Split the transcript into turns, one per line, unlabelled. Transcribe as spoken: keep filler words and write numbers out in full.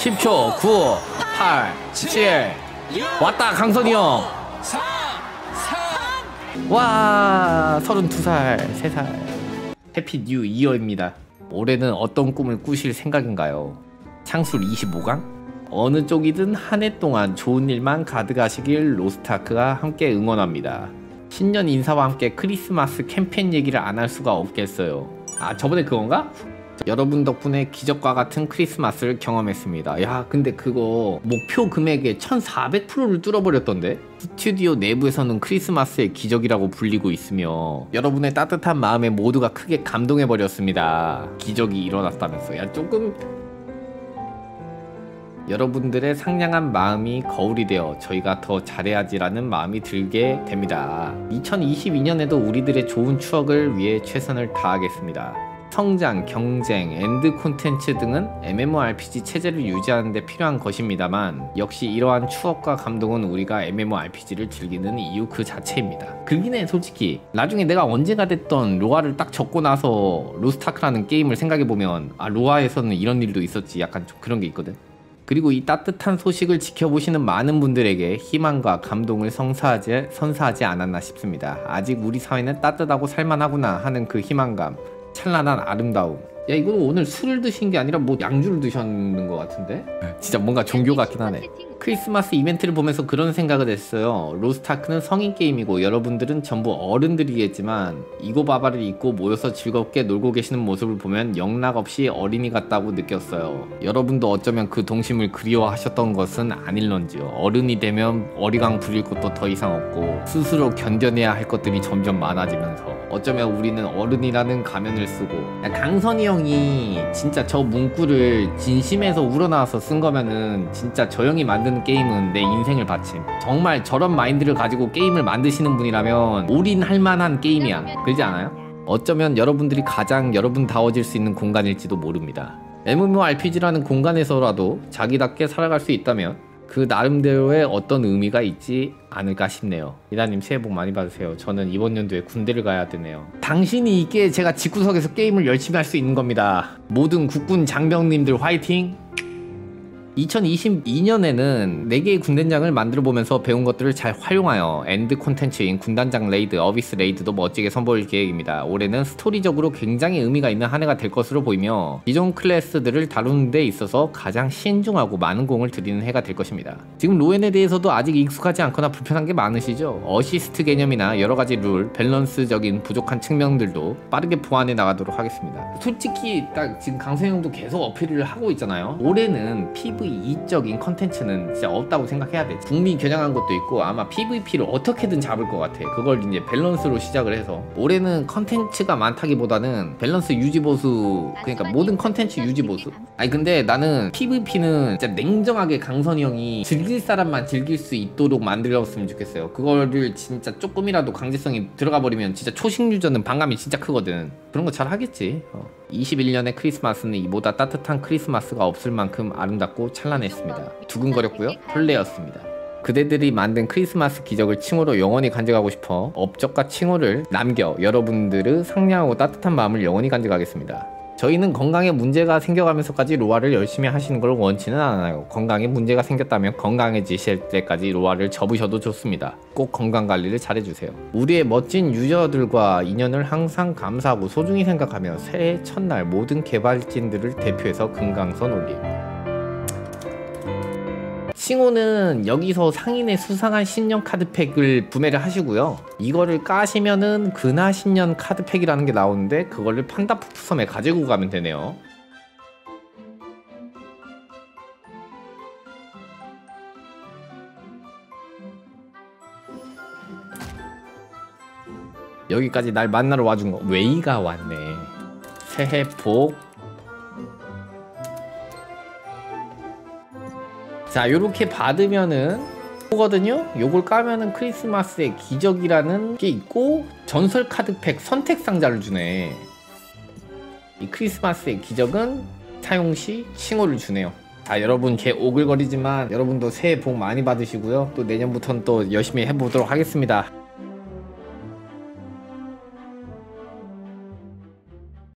십 초. 구, 팔, 칠. 왔다 강선이 형. 와, 서른두 살, 세 살. 해피 뉴 이어입니다. 올해는 어떤 꿈을 꾸실 생각인가요? 창술 이십오 강? 어느 쪽이든 한 해 동안 좋은 일만 가득하시길 로스트아크가 함께 응원합니다. 신년 인사와 함께 크리스마스 캠페인 얘기를 안 할 수가 없겠어요. 아, 저번에 그건가? 여러분 덕분에 기적과 같은 크리스마스를 경험했습니다. 야, 근데 그거 목표 금액의 천사백 퍼센트를 뚫어버렸던데? 스튜디오 내부에서는 크리스마스의 기적이라고 불리고 있으며 여러분의 따뜻한 마음에 모두가 크게 감동해버렸습니다. 기적이 일어났다면서. 야, 조금... 여러분들의 상냥한 마음이 거울이 되어 저희가 더 잘해야지라는 마음이 들게 됩니다. 이천이십이 년에도 우리들의 좋은 추억을 위해 최선을 다하겠습니다. 성장, 경쟁, 엔드 콘텐츠 등은 엠엠오알피지 체제를 유지하는 데 필요한 것입니다만 역시 이러한 추억과 감동은 우리가 엠엠오알피지를 즐기는 이유 그 자체입니다. 그긴 해 솔직히. 나중에 내가 언제가 됐던 로아를 딱 접고 나서 로스트아크라는 게임을 생각해보면 아, 로아에서는 이런 일도 있었지, 약간 좀 그런 게 있거든. 그리고 이 따뜻한 소식을 지켜보시는 많은 분들에게 희망과 감동을 선사하지, 선사하지 않았나 싶습니다. 아직 우리 사회는 따뜻하고 살만하구나 하는 그 희망감, 찬란한 아름다움. 야, 이거 오늘 술을 드신 게 아니라 뭐 양주를 드셨는 것 같은데? 진짜 뭔가 종교 같긴 하네. 크리스마스 이벤트를 보면서 그런 생각을 했어요. 로스트아크는 성인 게임이고 여러분들은 전부 어른들이겠지만 이고바바를 입고 모여서 즐겁게 놀고 계시는 모습을 보면 영락없이 어린이 같다고 느꼈어요. 여러분도 어쩌면 그 동심을 그리워하셨던 것은 아닐런지요. 어른이 되면 어리광 부릴 것도 더 이상 없고 스스로 견뎌내야 할 것들이 점점 많아지면서 어쩌면 우리는 어른이라는 가면을 쓰고. 강선이 형이 진짜 저 문구를 진심에서 우러나와서 쓴 거면은 진짜 저 형이 만든 게임은 내 인생을 바침. 정말 저런 마인드를 가지고 게임을 만드시는 분이라면 올인할 만한 게임이야. 그러지 않아요? 어쩌면 여러분들이 가장 여러분다워질 수 있는 공간일지도 모릅니다. 엠엠오알피지라는 공간에서라도 자기답게 살아갈 수 있다면 그 나름대로의 어떤 의미가 있지 않을까 싶네요. 이다님 새해 복 많이 받으세요. 저는 이번 연도에 군대를 가야 되네요. 당신이 있기에 제가 집구석에서 게임을 열심히 할 수 있는 겁니다. 모든 국군 장병님들 화이팅! 이천이십이 년에는 네 개의 군단장을 만들어보면서 배운 것들을 잘 활용하여 엔드 콘텐츠인 군단장 레이드, 어비스 레이드도 멋지게 선보일 계획입니다. 올해는 스토리적으로 굉장히 의미가 있는 한 해가 될 것으로 보이며 기존 클래스들을 다루는 데 있어서 가장 신중하고 많은 공을 들이는 해가 될 것입니다. 지금 로엔에 대해서도 아직 익숙하지 않거나 불편한 게 많으시죠? 어시스트 개념이나 여러가지 룰, 밸런스적인 부족한 측면들도 빠르게 보완해 나가도록 하겠습니다. 솔직히 딱 지금 강세형도 계속 어필을 하고 있잖아요. 올해는 피브이 이적인 컨텐츠는 진짜 없다고 생각해야 돼. 북미 겨냥한 것도 있고 아마 피브이피를 어떻게든 잡을 것 같아. 그걸 이제 밸런스로 시작을 해서 올해는 컨텐츠가 많다기보다는 밸런스 유지보수, 그러니까 모든 컨텐츠 유지보수. 아니 근데 나는 피브이피는 진짜 냉정하게 강선이 형이 즐길 사람만 즐길 수 있도록 만들었으면 좋겠어요. 그거를 진짜 조금이라도 강제성이 들어가 버리면 진짜 초식 유저는 반감이 진짜 크거든. 그런 거 잘 하겠지. 어. 이십일 년의 크리스마스는 이보다 따뜻한 크리스마스가 없을 만큼 아름답고 찬란했습니다. 두근거렸고요. 설레었습니다. 그대들이 만든 크리스마스 기적을 칭호로 영원히 간직하고 싶어 업적과 칭호를 남겨 여러분들의 상냥하고 따뜻한 마음을 영원히 간직하겠습니다. 저희는 건강에 문제가 생겨가면서까지 로아를 열심히 하시는 걸 원치는 않아요. 건강에 문제가 생겼다면 건강해지실 때까지 로아를 접으셔도 좋습니다. 꼭 건강관리를 잘해주세요. 우리의 멋진 유저들과 인연을 항상 감사하고 소중히 생각하며 새해 첫날 모든 개발진들을 대표해서 금강선 올림. 칭호는 여기서 상인의 수상한 신년 카드팩을 구매를 하시고요. 이거를 까시면은 근하 신년 카드팩이라는 게 나오는데 그거를 판다푸프섬에 가지고 가면 되네요. 여기까지 날 만나러 와준 거 웨이가 왔네. 새해 복. 자, 요렇게 받으면은 거든요. 요걸 까면은 크리스마스의 기적이라는 게 있고 전설 카드팩 선택 상자를 주네. 이 크리스마스의 기적은 사용시 칭호를 주네요. 자, 여러분 개 오글거리지만 여러분도 새해 복 많이 받으시고요. 또 내년부터는 또 열심히 해보도록 하겠습니다.